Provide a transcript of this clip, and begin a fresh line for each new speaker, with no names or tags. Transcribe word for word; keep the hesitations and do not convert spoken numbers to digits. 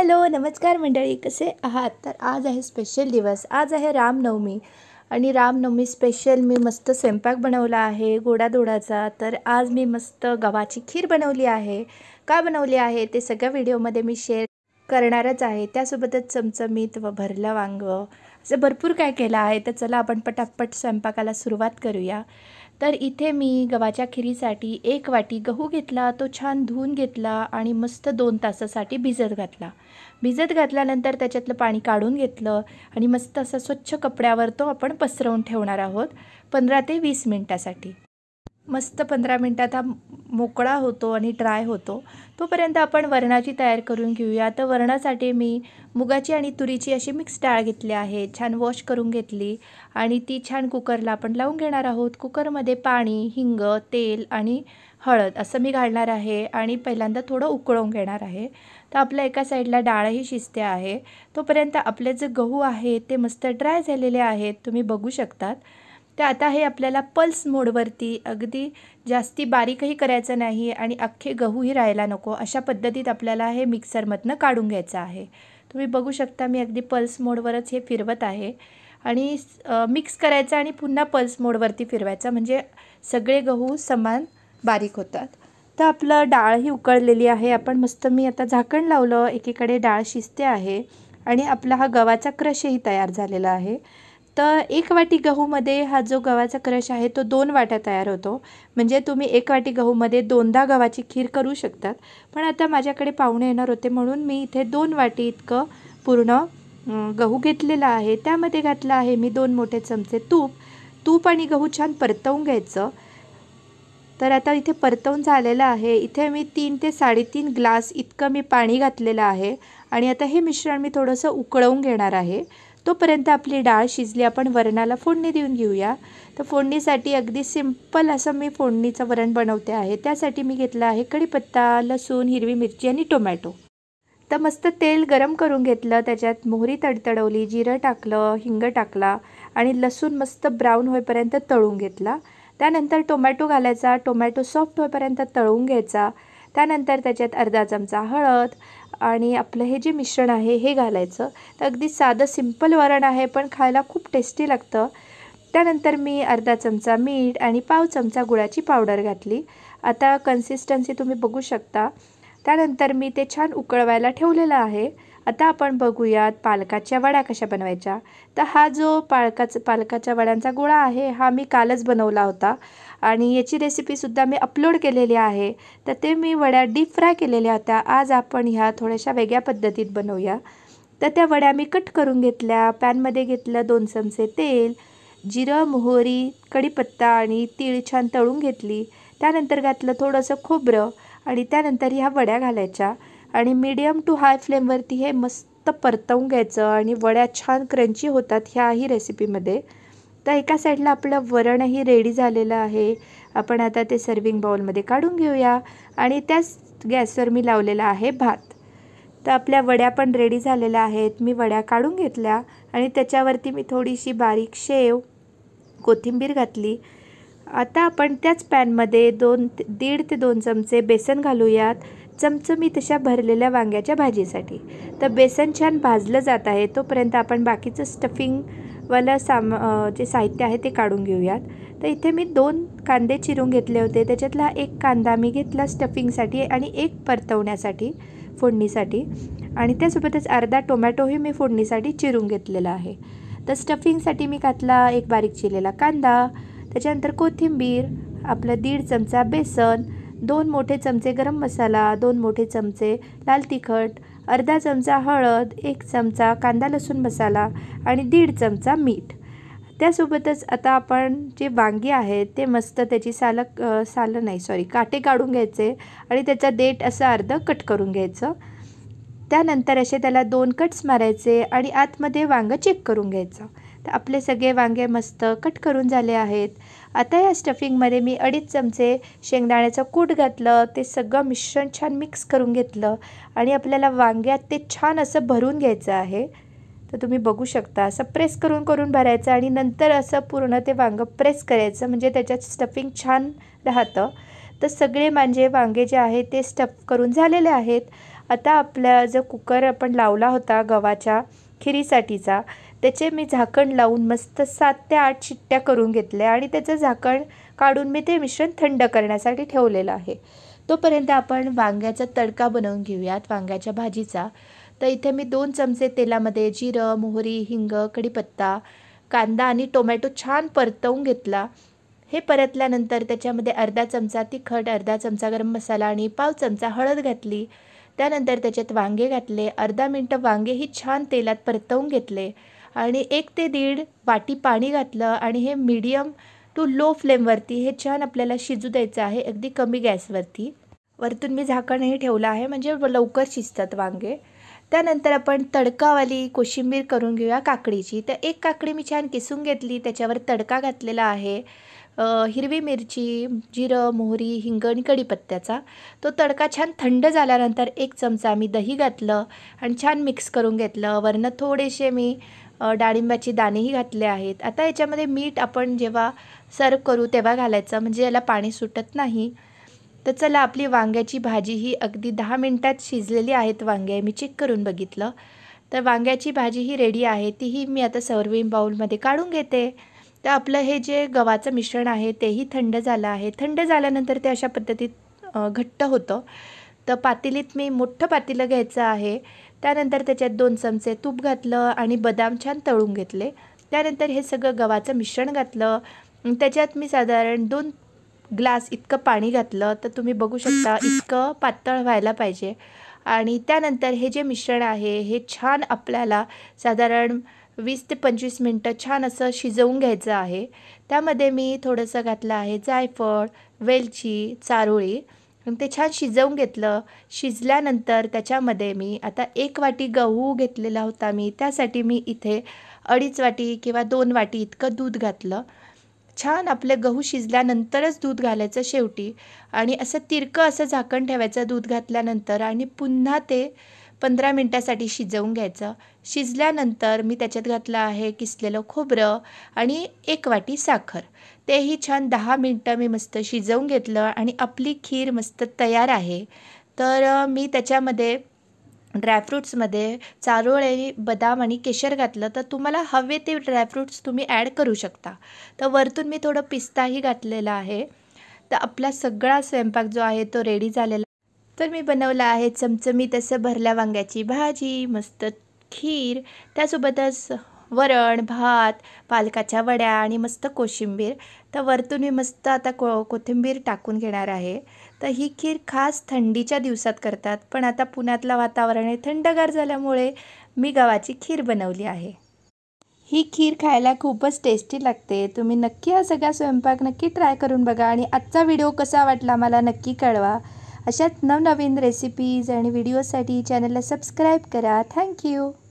Hello नमस्कार मंडळी, कसे आहात? तर आज आहे स्पेशल दिवस, आज आहे रामनवमी आणि रामनवमी स्पेशल मी मस्त स्वयंपाक बनवला आहे गोडाधोडाचा। तर आज मी मस्त गव्हाची खीर बनवली आहे। का बनवली आहे ते सगळ्या व्हिडिओमध्ये मी शेअर करणारच आहे। त्यासोबतच चमचमीत व भरलं वांगं असं भरपूर काय केलं आहे। तर चला आपण पटापट स्वयंपाकाला सुरुवात करूया। तर इथे मी गव्हाच्या खिरीसाठी एक वाटी गहू घेतला, तो छान धुवून घेतला आणि मस्त दोन तासासाठी भिजत घातला। भिजत घातल्यानंतर त्याच्यातलं पाणी काढून घेतलं आणि मस्त असं स्वच्छ कपड्यावर तो आपण पसरवून ठेवणार आहोत पंधरा ते वीस मिनिटासाठी। मस्त पंधरा मिनिटात हा मोकळा होतो आणि ड्राय होतो, तोपर्यंत आपण वरणाची तयार करून घेऊया। तर वरणासाठी मी मुगाची आणि तुरीची अशी मिक्स डाळ घेतली आहे, छान वॉश करून घेतली आणि ती छान कुकरला आपण लावून घेणार आहोत। कुकरमध्ये पाणी, हिंग, तेल आणि हळद असं मी घालणार आहे आणि पहिल्यांदा थोडं उकळवून घेणार आहे। तर आपल्या एका साईडला डाळही शिजते आहे, तोपर्यंत आपले जे गहू आहे ते मस्त ड्राय झालेले आहेत, तुम्ही बघू शकतात। तर आता हे आपल्याला पल्स मोडवरती, अगदी जास्ती बारीकही करायचं नाही आणि अख्खे गहूही राहायला नको, अशा पद्धतीत आपल्याला हे मिक्सरमधनं काढून घ्यायचं आहे। तुम्ही बघू शकता मी अगदी पल्स मोडवरच हे फिरवत आहे आणि मिक्स करायचं आणि पुन्हा पल्स मोडवरती फिरवायचं, म्हणजे सगळे गहू समान बारीक होतात। तर आपलं डाळही उकळलेली आहे, आपण मस्त मी आता झाकण लावलं, एकीकडे डाळ शिजते आहे आणि आपला हा गव्हाचा क्रशही तयार झालेला आहे। तर एक वाटी गहूमध्ये हा जो गव्हाचा क्रश आहे तो दोन वाट्या तयार होतो, म्हणजे तुम्ही एक वाटी गहूमध्ये दोनदा गव्हाची खीर करू शकतात। पण आता माझ्याकडे पाहुणे येणार होते म्हणून मी इथे दोन वाटी इतकं पूर्ण गहू घेतलेला आहे। त्यामध्ये घातलं आहे मी दोन मोठे चमचे तूप। तूप आणि गहू छान परतवून घ्यायचं। तर आता इथे परतवून झालेलं आहे। इथे मी तीन ते साडेतीन ग्लास इतकं मी पाणी घातलेलं आहे आणि आता हे मिश्रण मी थोडंसं उकळवून घेणार आहे। तोपर्यंत आपली डाळ शिजली, आपण वरणाला फोडणी देऊन घेऊया। तर फोडणीसाठी अगदी सिंपल असं मी फोडणीचं वरण बनवते आहे। त्यासाठी मी घेतलं आहे कढीपत्ता, लसूण, हिरवी मिरची आणि टोमॅटो। तर मस्त तेल गरम करून घेतलं, त्याच्यात मोहरी तडतडवली, जिरं टाकलं, हिंग टाकला आणि लसूण मस्त ब्राऊन होईपर्यंत तळून घेतला। त्यानंतर टोमॅटो घालायचा, टोमॅटो सॉफ्ट होईपर्यंत तळून घ्यायचा। त्यानंतर त्याच्यात अर्धा चमचा हळद आणि आपलं हे जे मिश्रण आहे हे घालायचं। तर अगदी साधं सिंपल वरण आहे, पण खायला खूप टेस्टी लागतं। त्यानंतर मी अर्धा चमचा मीठ आणि पाव चमचा गुळाची पावडर घातली। आता कन्सिस्टन्सी तुम्ही बघू शकता। त्यानंतर मी ते छान उकळवायला ठेवलेलं आहे। आता आपण बघूयात पालकाच्या वड्या कशा बनवायच्या। तर हा जो पालकाचा पालकाच्या वड्यांचा गोळा आहे हा मी कालच बनवला होता आणि याची रेसिपीसुद्धा मी अपलोड केलेली आहे। तर ते मी वड्या डीप फ्राय केलेल्या होत्या, आज आपण ह्या थोड्याशा वेगळ्या पद्धतीत बनवूया। तर त्या वड्या मी कट करून घेतल्या, पॅनमध्ये घेतलं दोन चमचे तेल, जिरं, मोहरी, कढीपत्ता आणि तीळ छान तळून घेतली। त्यानंतर घातलं थोडंसं खोबरं आणि त्यानंतर ह्या वड्या घालायच्या आणि मीडियम टू हाय फ्लेमवरती हे मस्त परतवून घ्यायचं आणि वड्या छान क्रंची होतात ह्याही रेसिपीमध्ये। तर एका साईडला आपलं वरणही रेडी झालेलं आहे, आपण आता ते सर्विंग बाउलमध्ये काढून घेऊया आणि त्याच गॅसवर मी लावलेला आहे भात। तर आपल्या वड्या पण रेडी झालेल्या आहेत, मी वड्या काढून घेतल्या आणि त्याच्यावरती मी थोडीशी बारीक शेव, कोथिंबीर घातली। आता आपण त्याच पॅनमध्ये दोन दीड ते दोन चमचे बेसन घालूयात, चमचमीत अशा भरलेल्या वांग्याच्या भाजीसाठी। तर बेसन छान भाजलं जात आहे, तोपर्यंत आपण बाकीचं स्टफिंगवालं साम जे साहित्य आहे ते काढून घेऊयात। तर इथे मी दोन कांदे चिरून घेतले होते, त्याच्यातला एक कांदा मी घेतला स्टफिंगसाठी आणि एक परतवण्यासाठी, फोडणीसाठी आणि त्यासोबतच अर्धा टोमॅटोही मी फोडणीसाठी चिरून घेतलेला आहे। तर स्टफिंगसाठी मी घातला एक बारीक चिरलेला कांदा, त्याच्यानंतर कोथिंबीर, आपलं दीड चमचा बेसन, दोन मोठे चमचे गरम मसाला, दोन मोठे चमचे लाल तिखट, अर्धा चमचा हळद, एक चमचा कांदा लसूण मसाला आणि दीड चमचा मीठ। त्यासोबतच आता आपण जे वांगी आहेत ते मस्त त्याची सालं सालं नाही सॉरी काटे काढून घ्यायचे आणि त्याचा देठ असं अर्धं कट करून घ्यायचं। त्यानंतर असे त्याला दोन कट्स मारायचे आणि आतमध्ये वांगं चेक करून घ्यायचं। तर आपले सगळे वांगे मस्त कट करून झाले आहेत। आता या स्टफिंगमध्ये मी अडीच चमचे शेंगदाण्याचं कूट घातलं, ते सगळं मिश्रण छान मिक्स करून घेतलं आणि आपल्याला वांग्यात ते छान असं भरून घ्यायचं आहे। तर तुम्ही बघू शकता असं प्रेस करून करून भरायचं आणि नंतर असं पूर्ण ते वांगं प्रेस करायचं, म्हणजे त्याच्यात स्टफिंग छान राहतं। तर सगळे म्हणजे वांगे जे आहे ते स्टफ करून झालेले आहेत। आता आपला जो कुकर आपण लावला होता गव्हाच्या खिरीसाठीचा, त्याचे मी झाकण लावून मस्त सात ते आठ शिट्ट्या करून घेतल्या आणि त्याचं झाकण काढून मी ते मिश्रण थंड करण्यासाठी ठेवलेलं आहे. तोपर्यंत आपण वांग्याचा तडका बनवून घेऊयात वांग्याच्या भाजीचा. तर इथे मी दोन चमचे तेलामध्ये जिरं, मोहरी, हिंग, कढीपत्ता, कांदा आणि टोमॅटो छान परतवून घेतला. हे परतल्यानंतर त्याच्यामध्ये अर्धा चमचा तिखट, अर्धा चमचा गरम मसाला आणि पाव चमचा हळद घातली. त्यानंतर त्याच्यात वांगे घातले. अर्धा मिनटं वांगेही छान तेलात परतवून घेतले आणि एक ते दीड वाटी पाणी घातलं आणि हे मीडियम टू लो फ्लेमवरती हे छान आपल्याला शिजू द्यायचं आहे, अगदी कमी गॅसवरती. वरतून मी झाकणही ठेवलं आहे म्हणजे लवकर शिजतात वांगे. त्यानंतर आपण तडकावाली कोशिंबीर करून घेऊया काकडीची. तर एक काकडी मी छान किसून घेतली, त्याच्यावर तडका घातलेला आहे. हिरवी मिरची, जिरं, मोहरी, हिंग आणि कढीपत्त्याचा. तो तडका छान थंड झाल्यानंतर एक चमचा मी दही घातलं आणि छान मिक्स करून घेतलं. वरनं थोडेसे मी डाळिंबाची दाणेही घातले आहेत. आता याच्यामध्ये मीठ आपण जेव्हा सर्व करू तेव्हा घालायचं, म्हणजे याला पाणी सुटत नाही. तर चला, आपली वांग्याची भाजी ही अगदी दहा मिनटात शिजलेली आहेत वांगे. मी चेक करून बघितलं. तर वांग्याची भाजी ही रेडी आहे. तीही मी आता सर्विंग बाउलमध्ये काढून घेते. तर आपलं हे जे गव्हाचं मिश्रण आहे तेही थंड झालं आहे. थंड झाल्यानंतर ते अशा पद्धतीत घट्ट होतं. तर पातेलीत मी मोठं पातेलं घ्यायचं आहे. त्यानंतर त्याच्यात दोन चमचे तूप घातलं आणि बदाम छान तळून घेतले. त्यानंतर हे सगळं गव्हाचं मिश्रण घातलं. त्याच्यात मी साधारण दोन ग्लास इतकं पाणी घातलं. तर तुम्ही बघू शकता इतकं पातळ व्हायला पाहिजे. आणि त्यानंतर हे जे मिश्रण आहे हे छान आपल्याला साधारण वीस ते पंचवीस मिनटं छान असं शिजवून घ्यायचं आहे. त्यामध्ये मी थोडंसं घातलं आहे जायफळ, वेलची, चारोळी. ते छान शिजवून घेतलं. शिजल्यानंतर त्याच्यामध्ये मी आता एक वाटी गहू घेतलेला होता मी, त्यासाठी मी इथे अडीच वाटी किंवा दोन वाटी इतकं दूध घातलं. छान आपले गहू शिजल्यानंतरच दूध घालायचं शेवटी आणि असं तिरकं असं झाकण ठेवायचं दूध घातल्यानंतर आणि पुन्हा ते पंधरा मिनटासाठी शिजवून घ्यायचं. शिजल्यानंतर मी त्याच्यात घातलं आहे किसलेलं खोबरं आणि एक वाटी साखर. तेही छान दहा मिनटं मी मस्त शिजवून घेतलं आणि आपली खीर मस्त तयार आहे. तर मी त्याच्यामध्ये ड्रायफ्रूट्समध्ये चारोळी, बदाम आणि केशर घातलं. तर तुम्हाला हवे ते ड्रायफ्रूट्स तुम्ही ॲड करू शकता. तर वरतून मी थोडं पिस्ताही घातलेला आहे. तर आपला सगळा स्वयंपाक जो आहे तो रेडी झालेला. तर मी बनवला आहे चमचमीत असं भरल्या वांग्याची भाजी, मस्त खीर, त्यासोबतच वरण, भात, पालकाच्या वड्या आणि मस्त कोशिंबीर. तर वरतून मी मस्त आता को कोथिंबीर टाकून घेणार आहे. तर ही खीर खास थंडीच्या दिवसात करतात, पण आता पुण्यातलं वातावरण हे थंडगार झाल्यामुळे मी गव्हाची खीर बनवली आहे. ही खीर खायला खूपच टेस्टी लागते. तुम्ही नक्की हा सगळा स्वयंपाक नक्की ट्राय करून बघा आणि आजचा व्हिडिओ कसा वाटला मला नक्की कळवा. अशाच नवनवीन रेसिपीज आणि व्हिडिओसाठी चॅनलला सबस्क्राईब करा. थँक्यू.